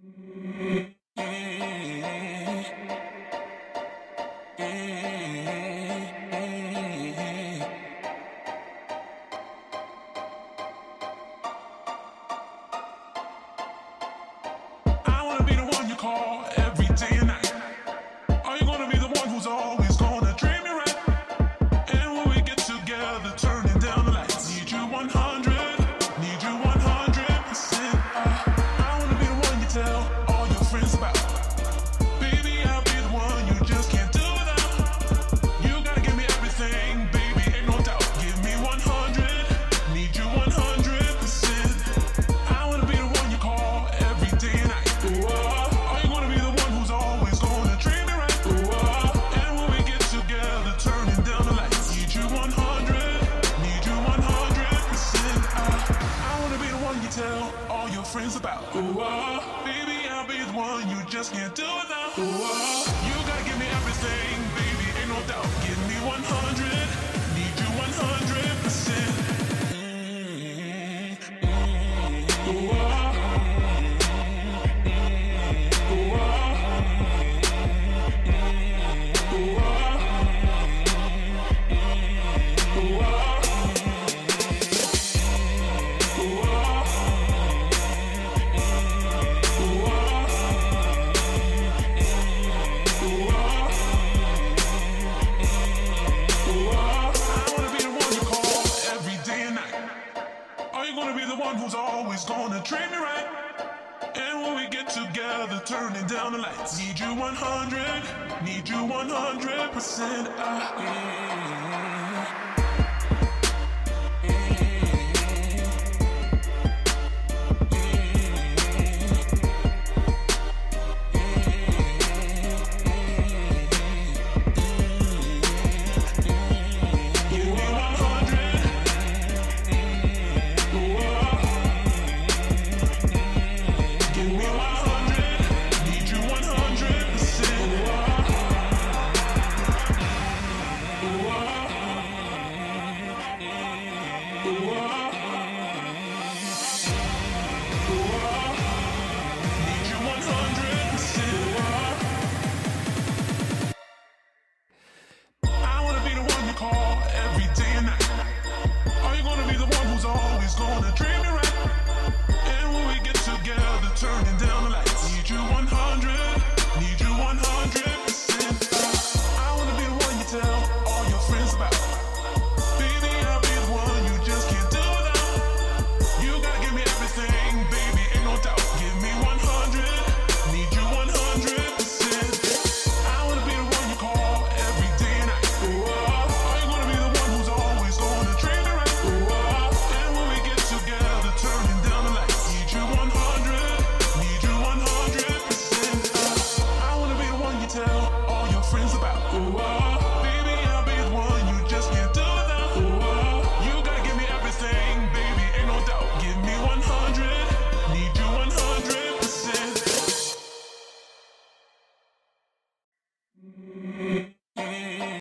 wanna be the one you call every day and night. Are you gonna be the one who's always gonna treat me right? And when we get together, turning down the lights, need you 100, need you 100%. I wanna be the one you tell all your friends about. Baby, I'll be the one you just can't do without. You gotta give me everything, baby, ain't no doubt. Give me 100, need you 100%. I wanna be the one you call every day and night. Are you gonna be the one who's always gonna treat me right? And when we get together, turning down the lights, need you 100, need you 100%. I wanna be the one you tell all your friends about. Baby, I'll be the one you just can't do without. You gotta give me everything, baby, ain't no doubt. Give me 100, need you 100%. Who's always gonna treat me right. And when we get together, turning down the lights, need you 100, need you 100%.